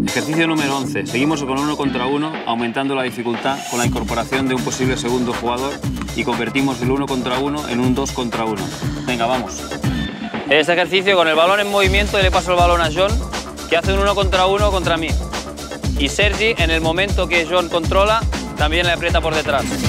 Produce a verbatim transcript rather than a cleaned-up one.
Ejercicio número once. Seguimos con uno contra uno, aumentando la dificultad con la incorporación de un posible segundo jugador y convertimos el uno contra uno en un dos contra uno. Venga, vamos. Este ejercicio con el balón en movimiento y le paso el balón a John, que hace un uno contra uno contra mí. Y Sergi, en el momento que John controla, también le aprieta por detrás.